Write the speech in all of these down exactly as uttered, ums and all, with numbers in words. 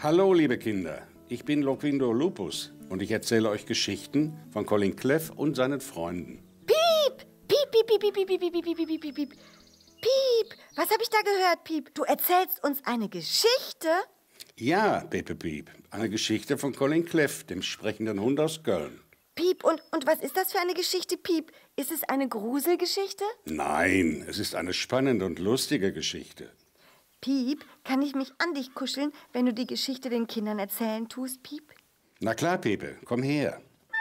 Hallo, liebe Kinder. Ich bin Loquindo Lupus und ich erzähle euch Geschichten von Colin Cleff und seinen Freunden. Piep! Piep, piep, piep, piep, piep, piep, piep, piep, piep, piep, piep. Piep! Was habe ich da gehört, Piep? Du erzählst uns eine Geschichte? Ja, Pepe Piep, eine Geschichte von Colin Cleff, dem sprechenden Hund aus Köln. Piep, und, und was ist das für eine Geschichte, Piep? Ist es eine Gruselgeschichte? Nein, es ist eine spannende und lustige Geschichte. Piep, kann ich mich an dich kuscheln, wenn du die Geschichte den Kindern erzählen tust, Piep? Na klar, Pepe, komm her.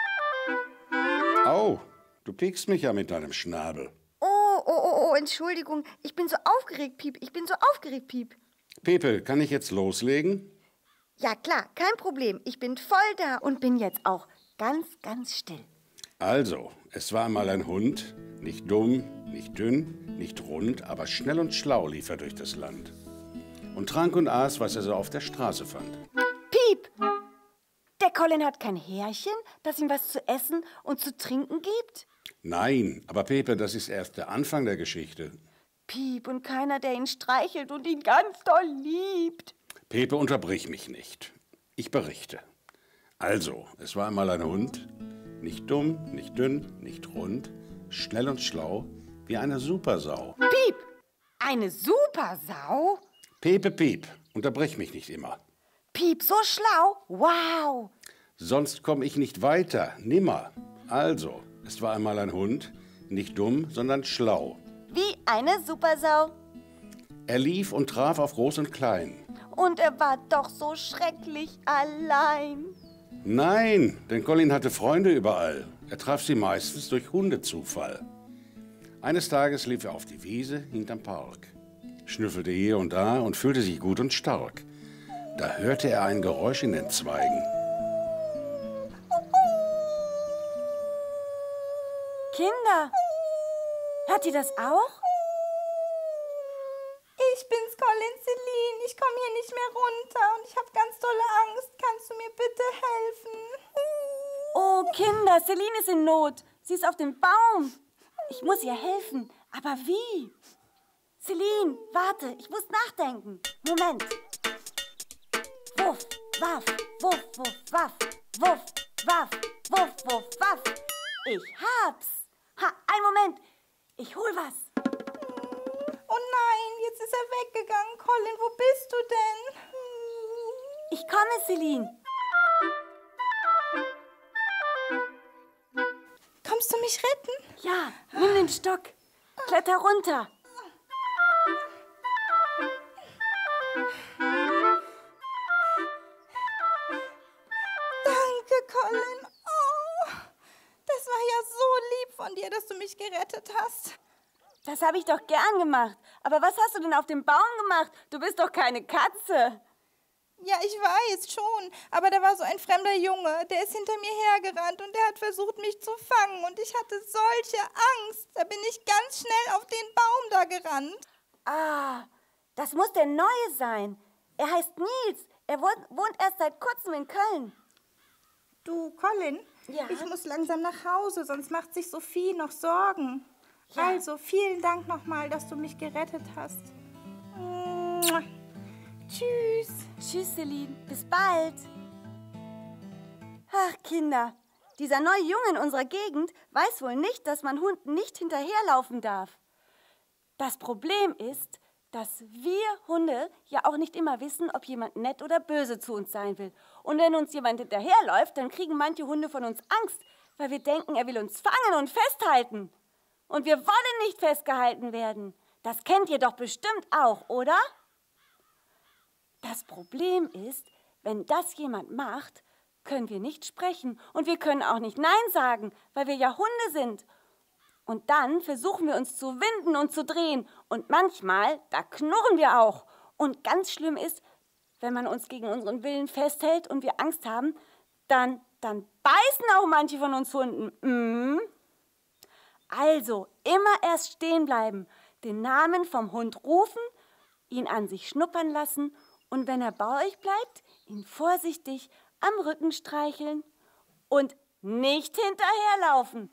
Au, du piekst mich ja mit deinem Schnabel. Oh, oh, oh, oh, Entschuldigung. Ich bin so aufgeregt, Piep. Ich bin so aufgeregt, Piep. Pepe, kann ich jetzt loslegen? Ja, klar, kein Problem. Ich bin voll da und bin jetzt auch ganz, ganz still. Also, es war einmal ein Hund, nicht dumm, nicht dünn, nicht rund, aber schnell und schlau lief er durch das Land. Und trank und aß, was er so auf der Straße fand. Piep! Der Colin hat kein Härchen, das ihm was zu essen und zu trinken gibt? Nein, aber Pepe, das ist erst der Anfang der Geschichte. Piep, und keiner, der ihn streichelt und ihn ganz doll liebt. Pepe, unterbrich mich nicht. Ich berichte. Also, es war einmal ein Hund, nicht dumm, nicht dünn, nicht rund, schnell und schlau, wie eine Supersau. Piep! Eine Supersau? Pepe, Piep, unterbrich mich nicht immer. Piep, so schlau? Wow! Sonst komme ich nicht weiter, nimmer. Also, es war einmal ein Hund, nicht dumm, sondern schlau. Wie eine Supersau. Er lief und traf auf Groß und Klein. Und er war doch so schrecklich allein. Nein, denn Colin hatte Freunde überall. Er traf sie meistens durch Hundezufall. Eines Tages lief er auf die Wiese hinterm Park, schnüffelte hier und da und fühlte sich gut und stark. Da hörte er ein Geräusch in den Zweigen. Kinder, hört ihr das auch? Ich bin's, Colin, Celine. Ich komme hier nicht mehr runter und ich habe ganz tolle Angst. Kannst du mir bitte helfen? Oh, Kinder, Celine ist in Not. Sie ist auf dem Baum. Ich muss ihr helfen. Aber wie? Celine, warte, ich muss nachdenken. Moment. Wuff, waff, wuff, wuff, waff. Wuff, waff, wuff, wuff, waff. Ich hab's. Ha, einen Moment. Ich hol was. Oh nein, jetzt ist er weggegangen. Colin, wo bist du denn? Ich komme, Celine. Kommst du mich retten? Ja, nimm den Stock. Kletter runter. Danke, Colin. Oh, das war ja so lieb von dir, dass du mich gerettet hast. Das habe ich doch gern gemacht. Aber was hast du denn auf dem Baum gemacht? Du bist doch keine Katze. Ja, ich weiß schon. Aber da war so ein fremder Junge, der ist hinter mir hergerannt und der hat versucht, mich zu fangen. Und ich hatte solche Angst. Da bin ich ganz schnell auf den Baum da gerannt. Ah, das muss der Neue sein. Er heißt Nils. Er wohnt, wohnt erst seit kurzem in Köln. Du, Colin, Ja? ich muss langsam nach Hause, sonst macht sich Sophie noch Sorgen. Ja. Also, vielen Dank nochmal, dass du mich gerettet hast. Mua. Tschüss. Tschüss, Celine. Bis bald. Ach, Kinder. Dieser neue Junge in unserer Gegend weiß wohl nicht, dass man Hunden nicht hinterherlaufen darf. Das Problem ist, dass wir Hunde ja auch nicht immer wissen, ob jemand nett oder böse zu uns sein will. Und wenn uns jemand hinterherläuft, dann kriegen manche Hunde von uns Angst, weil wir denken, er will uns fangen und festhalten. Und wir wollen nicht festgehalten werden. Das kennt ihr doch bestimmt auch, oder? Das Problem ist, wenn das jemand macht, können wir nicht sprechen und wir können auch nicht Nein sagen, weil wir ja Hunde sind. Und dann versuchen wir uns zu winden und zu drehen und manchmal, da knurren wir auch. Und ganz schlimm ist, wenn man uns gegen unseren Willen festhält und wir Angst haben, dann, dann beißen auch manche von uns Hunden. Mm. Also, immer erst stehen bleiben, den Namen vom Hund rufen, ihn an sich schnuppern lassen und wenn er bei euch bleibt, ihn vorsichtig am Rücken streicheln und nicht hinterherlaufen.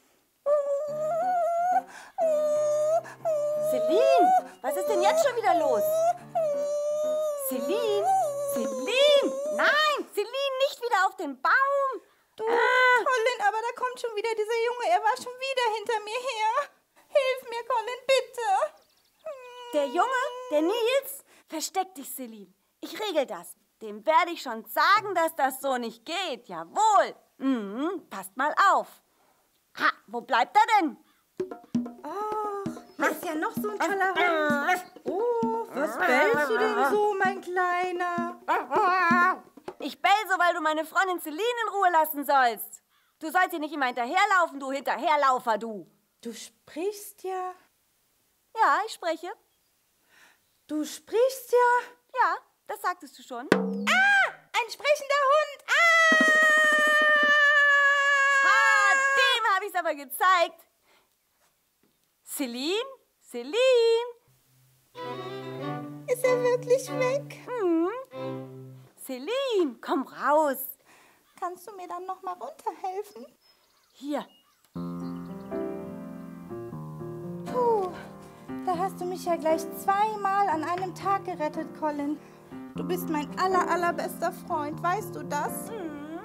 Celine, was ist denn jetzt schon wieder los? Celine, Celine! Nein, Celine, nicht wieder auf den Baum! Du, ah. Colin, aber da kommt schon wieder dieser Junge. Er war schon wieder hinter mir her. Hilf mir, Colin, bitte. Hm. Der Junge, der Nils? Versteck dich, Celine. Ich regel das. Dem werde ich schon sagen, dass das so nicht geht. Jawohl. Mhm, passt mal auf. Ha, wo bleibt er denn? Ach, hier ist ja noch so ein toller Hund. Oh, was bellst du denn so, mein Kleiner? Ich bell so, weil du meine Freundin Celine in Ruhe lassen sollst. Du sollst ihr nicht immer hinterherlaufen, du Hinterherlaufer, du. Du sprichst ja. Ja, ich spreche. Du sprichst ja. Ja, das sagtest du schon. Ah, ein sprechender Hund. Ah! Ha, dem habe ich es aber gezeigt. Celine? Celine? Ist er wirklich weg? Hm. Celine, komm raus. Kannst du mir dann noch mal runterhelfen? Hier. Puh, da hast du mich ja gleich zweimal an einem Tag gerettet, Colin. Du bist mein aller, allerbester Freund, weißt du das? Mhm.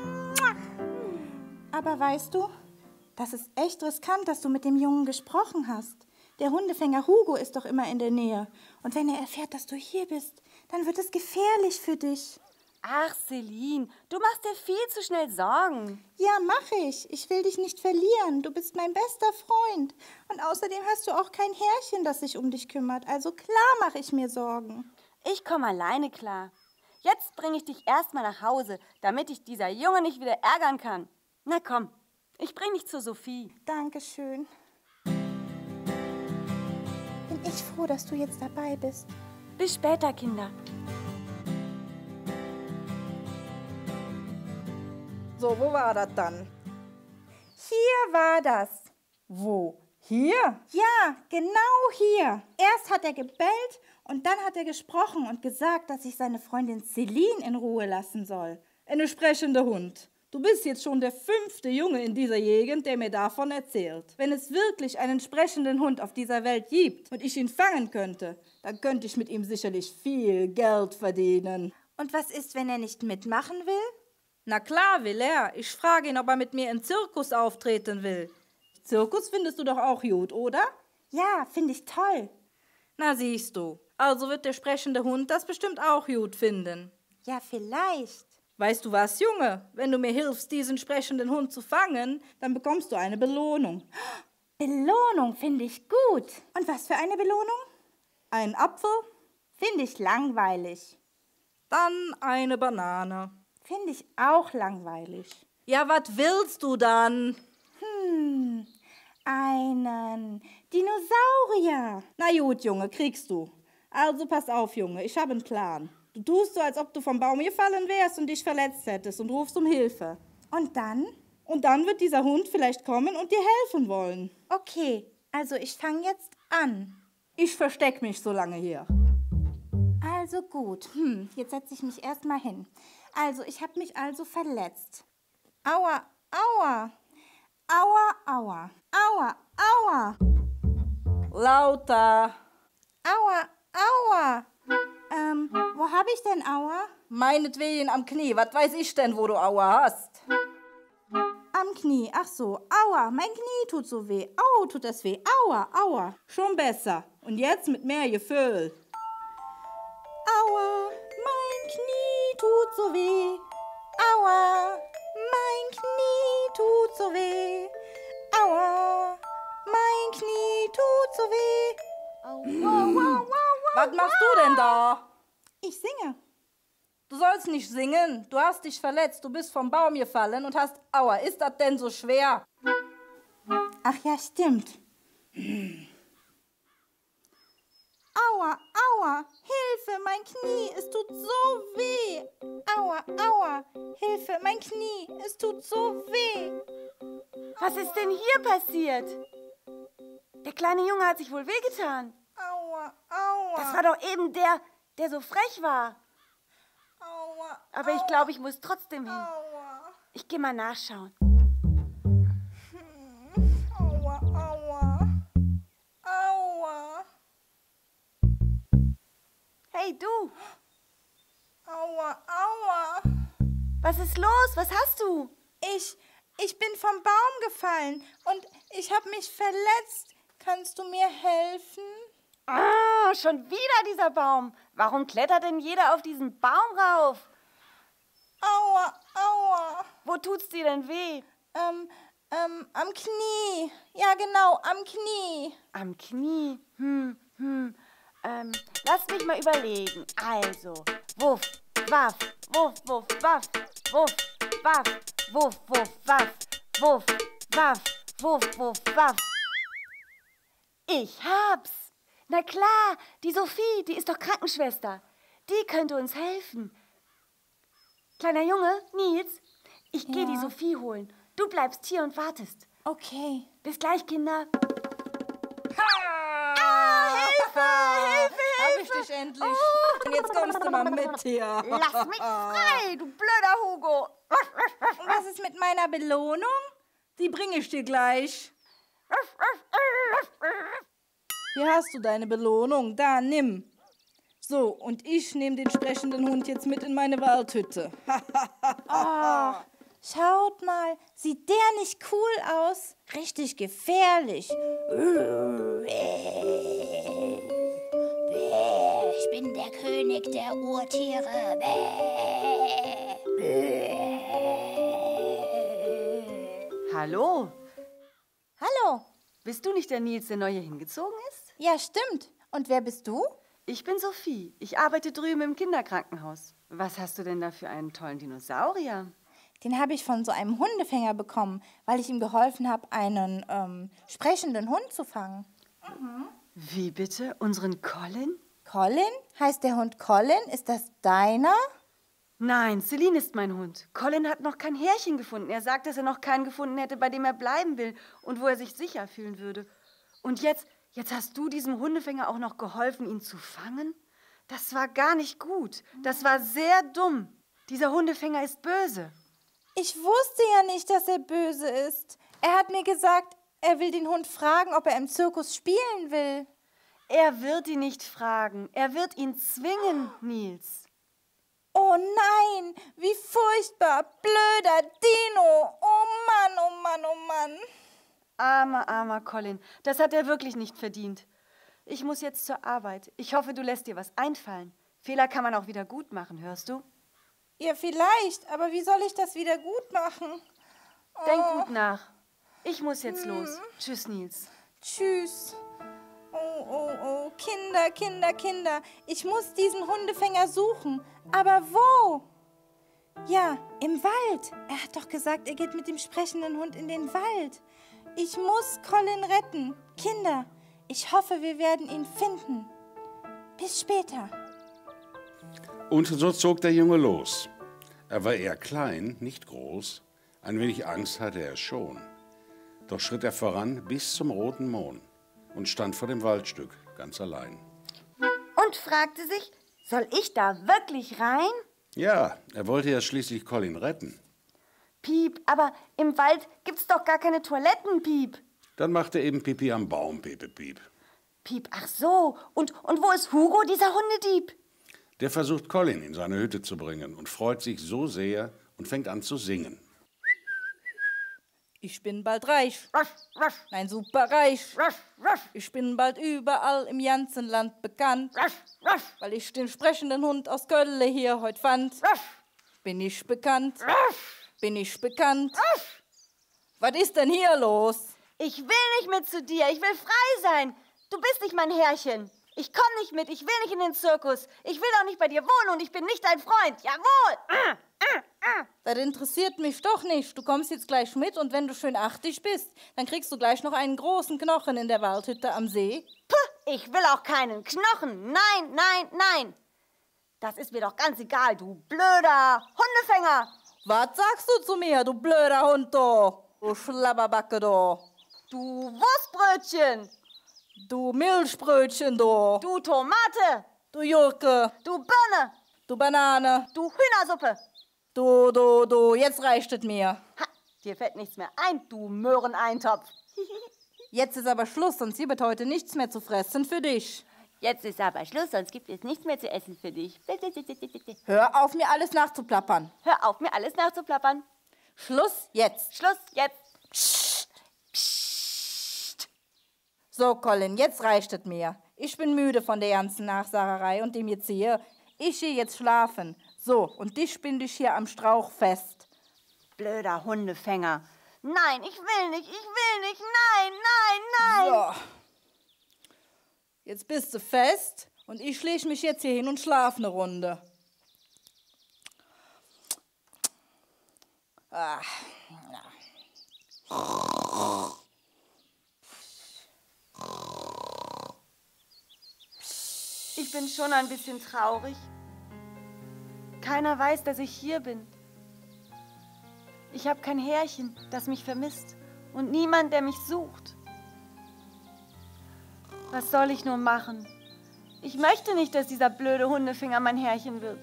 Aber weißt du, das ist echt riskant, dass du mit dem Jungen gesprochen hast. Der Hundefänger Hugo ist doch immer in der Nähe. Und wenn er erfährt, dass du hier bist, dann wird es gefährlich für dich. Ach, Celine, du machst dir viel zu schnell Sorgen. Ja, mache ich. Ich will dich nicht verlieren. Du bist mein bester Freund. Und außerdem hast du auch kein Herrchen, das sich um dich kümmert. Also klar mache ich mir Sorgen. Ich komme alleine klar. Jetzt bringe ich dich erstmal nach Hause, damit dich dieser Junge nicht wieder ärgern kann. Na komm, ich bringe dich zu Sophie. Dankeschön. Bin ich froh, dass du jetzt dabei bist. Bis später, Kinder. So, wo war das dann? Hier war das. Wo? Hier? Ja, genau hier. Erst hat er gebellt und dann hat er gesprochen und gesagt, dass ich seine Freundin Celine in Ruhe lassen soll. Ein sprechender Hund. Du bist jetzt schon der fünfte Junge in dieser Gegend, der mir davon erzählt. Wenn es wirklich einen sprechenden Hund auf dieser Welt gibt und ich ihn fangen könnte, dann könnte ich mit ihm sicherlich viel Geld verdienen. Und was ist, wenn er nicht mitmachen will? Na klar will er. Ich frage ihn, ob er mit mir im Zirkus auftreten will. Zirkus findest du doch auch gut, oder? Ja, finde ich toll. Na siehst du, also wird der sprechende Hund das bestimmt auch gut finden. Ja, vielleicht. Weißt du was, Junge? Wenn du mir hilfst, diesen sprechenden Hund zu fangen, dann bekommst du eine Belohnung. Belohnung finde ich gut. Und was für eine Belohnung? Ein Apfel? Finde ich langweilig. Dann eine Banane. Finde ich auch langweilig. Ja, was willst du dann? Hm, einen Dinosaurier. Na gut, Junge, kriegst du. Also pass auf, Junge, ich habe einen Plan. Du tust so, als ob du vom Baum gefallen wärst und dich verletzt hättest und rufst um Hilfe. Und dann? Und dann wird dieser Hund vielleicht kommen und dir helfen wollen. Okay, also ich fange jetzt an. Ich versteck mich so lange hier. Also gut, hm, jetzt setze ich mich erst mal hin. Also, ich habe mich also verletzt. Aua, aua, aua, aua, aua, aua. Lauter. Aua, aua. Ähm, wo habe ich denn Aua? Meinetwegen am Knie. Was weiß ich denn, wo du Aua hast? Am Knie, ach so. Aua, mein Knie tut so weh. Au, tut das weh. Aua, aua. Schon besser. Und jetzt mit mehr Gefühl. Aua, mein Knie tut so weh. Aua, mein Knie tut so weh. Aua, mein Knie tut so weh. Oh, wow, wow, wow, wow, Was machst du denn da? Ich singe. Du sollst nicht singen. Du hast dich verletzt. Du bist vom Baum gefallen und hast Aua. Ist das denn so schwer? Ach ja, stimmt. Aua, aua, Hilfe, mein Knie, es tut so weh. Aua, aua, Hilfe, mein Knie, es tut so weh. Was ist denn hier passiert? Der kleine Junge hat sich wohl wehgetan. Aua, aua. Das war doch eben der, der so frech war. Aua, Aber ich glaube, ich muss trotzdem hin. aua. Ich gehe mal nachschauen. Aua, aua. Aua. Hey, du! Aua, aua. Was ist los? Was hast du? Ich, ich bin vom Baum gefallen und ich habe mich verletzt. Kannst du mir helfen? Ah, schon wieder dieser Baum. Warum klettert denn jeder auf diesen Baum rauf? Aua, aua. Wo tut's dir denn weh? Ähm, ähm, am Knie. Ja, genau, am Knie. Am Knie. Hm, hm. Ähm, lass mich mal überlegen. Also, wuff, waff, wuff, wuff, waff, wuff, waff, wuff, wuff, waff, wuff, waff, wuff, wuff, waff. Ich hab's. Na klar, die Sophie, die ist doch Krankenschwester. Die könnte uns helfen. Kleiner Junge, Nils, ich gehe Ja. die Sophie holen. Du bleibst hier und wartest. Okay. Bis gleich, Kinder. Hilfe, Hilfe, Hab ich dich endlich. Und jetzt kommst du mal mit hier. Lass mich frei, du blöder Hugo. Und was ist mit meiner Belohnung? Die bringe ich dir gleich. Hier hast du deine Belohnung. Da, nimm. So, und ich nehme den sprechenden Hund jetzt mit in meine Waldhütte. Oh, schaut mal, sieht der nicht cool aus? Richtig gefährlich. Ich bin der König der Urtiere. Hallo, Hallo. bist du nicht der Nils, der neu hier hingezogen ist? Ja, stimmt. Und wer bist du? Ich bin Sophie. Ich arbeite drüben im Kinderkrankenhaus. Was hast du denn da für einen tollen Dinosaurier? Den habe ich von so einem Hundefänger bekommen, weil ich ihm geholfen habe, einen ähm, sprechenden Hund zu fangen. Wie bitte? Unseren Colin? Colin? Heißt der Hund Colin? Ist das deiner? Nein, Celine ist mein Hund. Colin hat noch kein Härchen gefunden. Er sagt, dass er noch keinen gefunden hätte, bei dem er bleiben will und wo er sich sicher fühlen würde. Und jetzt, jetzt hast du diesem Hundefänger auch noch geholfen, ihn zu fangen? Das war gar nicht gut. Das war sehr dumm. Dieser Hundefänger ist böse. Ich wusste ja nicht, dass er böse ist. Er hat mir gesagt, er will den Hund fragen, ob er im Zirkus spielen will. Er wird ihn nicht fragen. Er wird ihn zwingen, Nils. Oh nein, wie furchtbar, blöder Dino. Oh Mann, oh Mann, oh Mann. Armer, armer Colin. Das hat er wirklich nicht verdient. Ich muss jetzt zur Arbeit. Ich hoffe, du lässt dir was einfallen. Fehler kann man auch wieder gut machen, hörst du? Ja, vielleicht, aber wie soll ich das wieder gut machen? Denk Oh. gut nach. Ich muss jetzt los. Tschüss, Nils. Tschüss. Oh, oh, oh, Kinder, Kinder, Kinder. Ich muss diesen Hundefänger suchen. Aber wo? Ja, im Wald. Er hat doch gesagt, er geht mit dem sprechenden Hund in den Wald. Ich muss Colin retten. Kinder, ich hoffe, wir werden ihn finden. Bis später. Und so zog der Junge los. Er war eher klein, nicht groß. Ein wenig Angst hatte er schon. Doch schritt er voran bis zum Roten Mohn und stand vor dem Waldstück, ganz allein. Und fragte sich, soll ich da wirklich rein? Ja, er wollte ja schließlich Colin retten. Piep, aber im Wald gibt's doch gar keine Toiletten, Piep. Dann machte eben Pipi am Baum, Pepe Piep. Piep, ach so. Und, und wo ist Hugo, dieser Hundedieb? Der versucht, Colin in seine Hütte zu bringen und freut sich so sehr und fängt an zu singen. Ich bin bald reich. Nein, super reich. Ich bin bald überall im ganzen Land bekannt, weil ich den sprechenden Hund aus Kölle hier heute fand. Bin ich bekannt? Bin ich bekannt? Was ist denn hier los? Ich will nicht mit zu dir. Ich will frei sein. Du bist nicht mein Herrchen. Ich komm nicht mit. Ich will nicht in den Zirkus. Ich will auch nicht bei dir wohnen und ich bin nicht dein Freund. Jawohl. Das interessiert mich doch nicht. Du kommst jetzt gleich mit und wenn du schön achtig bist, dann kriegst du gleich noch einen großen Knochen in der Waldhütte am See. Puh, ich will auch keinen Knochen. Nein, nein, nein. Das ist mir doch ganz egal, du blöder Hundefänger. Was sagst du zu mir, du blöder Hund, du? Du Schlabberbacke, du. Du Wurstbrötchen. Du Milchbrötchen, du. Du Tomate. Du Jurke. Du Birne. Du Banane. Du Hühnersuppe. Du, du, du. Jetzt reicht es mir. Ha, dir fällt nichts mehr ein, du Möhreneintopf. Jetzt ist aber Schluss, sonst gibt es heute nichts mehr zu fressen für dich. Jetzt ist aber Schluss, sonst gibt es nichts mehr zu essen für dich. Hör auf, mir alles nachzuplappern. Hör auf, mir alles nachzuplappern. Schluss jetzt. Schluss jetzt. Psst. Psst. So, Colin, jetzt reicht es mir. Ich bin müde von der ganzen Nachsagerei und dem jetzt hier. Ich gehe jetzt schlafen. So, und dich binde ich hier am Strauch fest. Blöder Hundefänger. Nein, ich will nicht, ich will nicht. Nein, nein, nein. So. Jetzt bist du fest und ich lege mich jetzt hier hin und schlafe eine Runde. Ah. Ich bin schon ein bisschen traurig. Keiner weiß, dass ich hier bin. Ich habe kein Härchen, das mich vermisst und niemand, der mich sucht. Was soll ich nur machen? Ich möchte nicht, dass dieser blöde Hundefinger mein Härchen wird.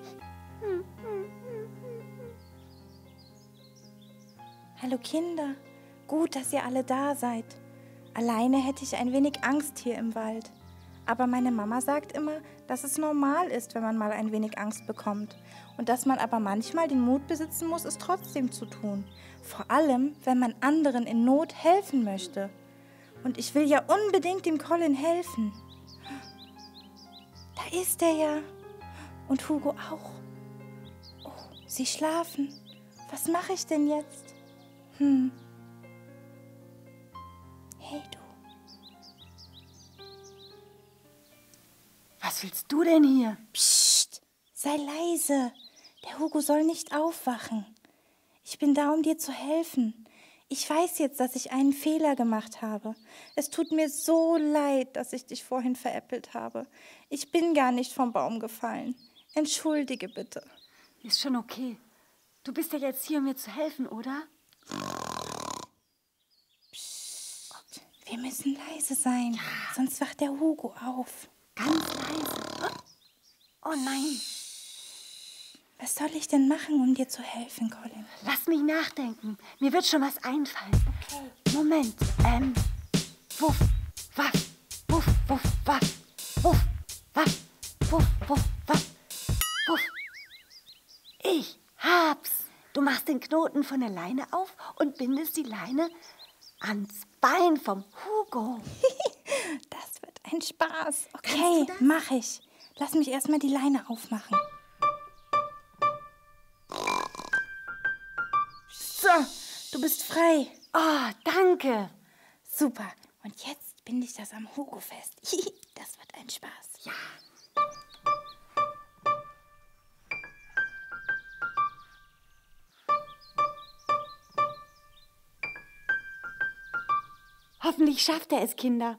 Hallo Kinder, gut, dass ihr alle da seid. Alleine hätte ich ein wenig Angst hier im Wald. Aber meine Mama sagt immer, dass es normal ist, wenn man mal ein wenig Angst bekommt. Und dass man aber manchmal den Mut besitzen muss, es trotzdem zu tun. Vor allem, wenn man anderen in Not helfen möchte. Und ich will ja unbedingt dem Colin helfen. Da ist er ja. Und Hugo auch. Oh, sie schlafen. Was mache ich denn jetzt? Hm. Hey, du. Was willst du denn hier? Psst, sei leise. Der Hugo soll nicht aufwachen. Ich bin da, um dir zu helfen. Ich weiß jetzt, dass ich einen Fehler gemacht habe. Es tut mir so leid, dass ich dich vorhin veräppelt habe. Ich bin gar nicht vom Baum gefallen. Entschuldige bitte. Ist schon okay. Du bist ja jetzt hier, um mir zu helfen, oder? Psst, wir müssen leise sein, ja. Sonst wacht der Hugo auf. Ganz leise. Oh nein. Was soll ich denn machen, um dir zu helfen, Colin? Lass mich nachdenken. Mir wird schon was einfallen. Okay. Moment. Ähm. Wuff, waff. Wuff, wuff, waff. Wuff, waff. Wuff, wuff, waff. Wuff. Ich hab's. Du machst den Knoten von der Leine auf und bindest die Leine ans Bein vom Hugo. Das wird ein Spaß. Okay, mach ich. Lass mich erstmal die Leine aufmachen. So, du bist frei. Oh, danke. Super. Und jetzt binde ich das am Hugo fest. Das wird ein Spaß. Ja. Hoffentlich schafft er es, Kinder.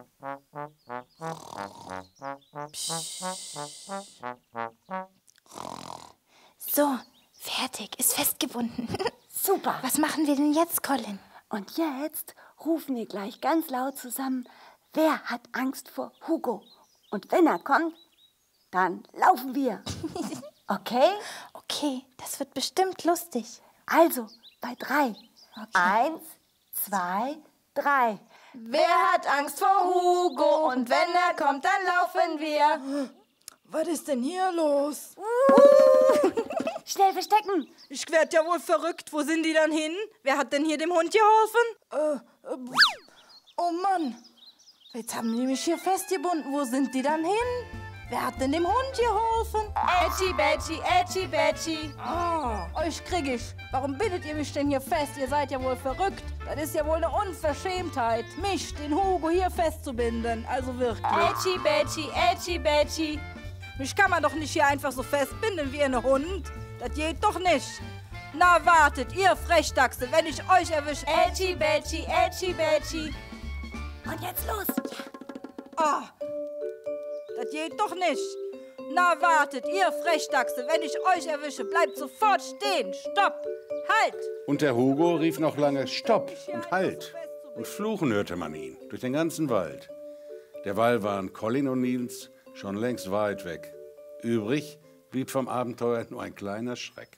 So, fertig, ist festgebunden. Super. Was machen wir denn jetzt, Colin? Und jetzt rufen wir gleich ganz laut zusammen, wer hat Angst vor Hugo? Und wenn er kommt, dann laufen wir. Okay? Okay, das wird bestimmt lustig. Also, bei drei. Okay. Eins, zwei, drei. Wer hat Angst vor Hugo? Und wenn er kommt, dann laufen wir. Was ist denn hier los? Uh. Schnell verstecken. Ich werd ja wohl verrückt. Wo sind die dann hin? Wer hat denn hier dem Hund geholfen? Äh, äh, oh Mann. Jetzt haben die mich hier festgebunden. Wo sind die dann hin? Wer hat denn dem Hund geholfen? Ätschi, Bätschi, Ätschi, Bätschi. Ah, euch krieg ich. Warum bindet ihr mich denn hier fest? Ihr seid ja wohl verrückt. Das ist ja wohl eine Unverschämtheit, mich, den Hugo, hier festzubinden. Also wirklich. Ätschi, Bätschi, Ätschi, Bätschi. Mich kann man doch nicht hier einfach so festbinden wie ein Hund. Das geht doch nicht. Na, wartet, ihr Frechdachse, wenn ich euch erwische. Ätschi, Bätschi, Ätschi, Bätschi. Und jetzt los. Ah, das geht doch nicht. Na, wartet, ihr Frechdachse, wenn ich euch erwische, bleibt sofort stehen. Stopp, halt. Und der Hugo rief noch lange Stopp und Halt. Und fluchen hörte man ihn durch den ganzen Wald. Derweil waren Colin und Nils schon längst weit weg. Übrig blieb vom Abenteuer nur ein kleiner Schreck.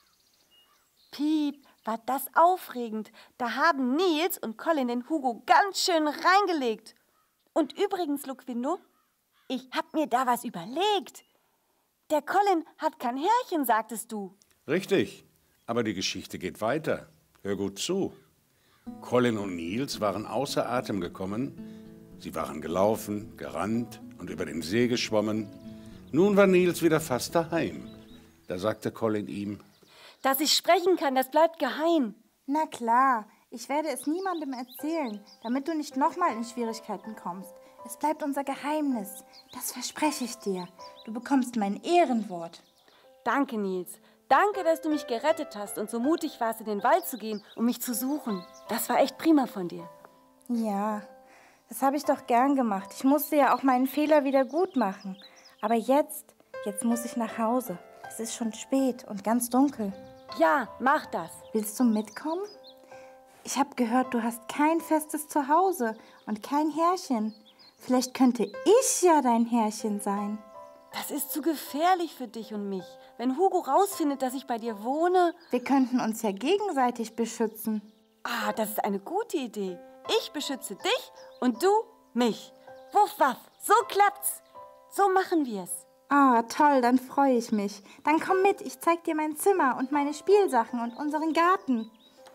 Piep, war das aufregend. Da haben Nils und Colin den Hugo ganz schön reingelegt. Und übrigens, Luquino, Ich hab mir da was überlegt. Der Colin hat kein Härchen, sagtest du. Richtig, aber die Geschichte geht weiter. Hör gut zu. Colin und Niels waren außer Atem gekommen. Sie waren gelaufen, gerannt und über den See geschwommen. Nun war Niels wieder fast daheim. Da sagte Colin ihm: Dass ich sprechen kann, das bleibt geheim. Na klar, ich werde es niemandem erzählen, damit du nicht nochmal in Schwierigkeiten kommst. Es bleibt unser Geheimnis. Das verspreche ich dir. Du bekommst mein Ehrenwort. Danke, Niels. Danke, dass du mich gerettet hast und so mutig warst, in den Wald zu gehen, um mich zu suchen. Das war echt prima von dir. Ja, das habe ich doch gern gemacht. Ich musste ja auch meinen Fehler wieder gut machen. Aber jetzt, jetzt muss ich nach Hause. Es ist schon spät und ganz dunkel. Ja, mach das. Willst du mitkommen? Ich habe gehört, du hast kein festes Zuhause und kein Härchen. Vielleicht könnte ich ja dein Härchen sein. Das ist zu gefährlich für dich und mich. Wenn Hugo rausfindet, dass ich bei dir wohne... Wir könnten uns ja gegenseitig beschützen. Ah, das ist eine gute Idee. Ich beschütze dich und du mich. Wuff, waff, so klappt's. So machen wir's. Ah, toll, dann freue ich mich. Dann komm mit, ich zeig dir mein Zimmer und meine Spielsachen und unseren Garten.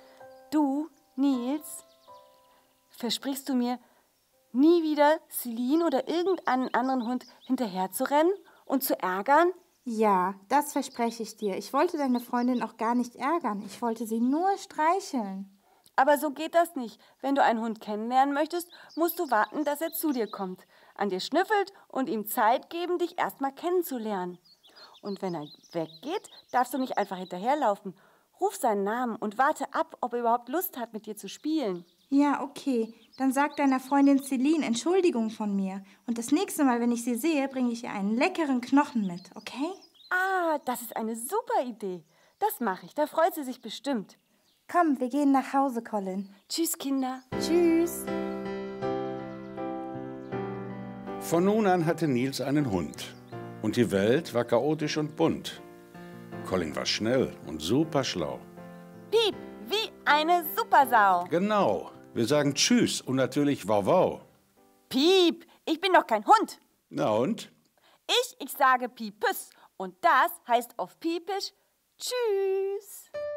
Du, Niels, versprichst du mir, nie wieder Celine oder irgendeinen anderen Hund hinterher zu rennen und zu ärgern? Ja, das verspreche ich dir. Ich wollte deine Freundin auch gar nicht ärgern. Ich wollte sie nur streicheln. Aber so geht das nicht. Wenn du einen Hund kennenlernen möchtest, musst du warten, dass er zu dir kommt, an dir schnüffelt und ihm Zeit geben, dich erstmal kennenzulernen. Und wenn er weggeht, darfst du nicht einfach hinterherlaufen. Ruf seinen Namen und warte ab, ob er überhaupt Lust hat, mit dir zu spielen. Ja, okay. Dann sag deiner Freundin Celine Entschuldigung von mir. Und das nächste Mal, wenn ich sie sehe, bringe ich ihr einen leckeren Knochen mit, okay? Ah, das ist eine super Idee. Das mache ich, da freut sie sich bestimmt. Komm, wir gehen nach Hause, Colin. Tschüss, Kinder. Tschüss. Von nun an hatte Niels einen Hund. Und die Welt war chaotisch und bunt. Colin war schnell und super schlau. Piep, wie eine Supersau. Genau. Wir sagen Tschüss und natürlich Wow Wow. Piep, ich bin doch kein Hund. Na und? Ich, ich sage Piepüss. Und das heißt auf Piepisch Tschüss.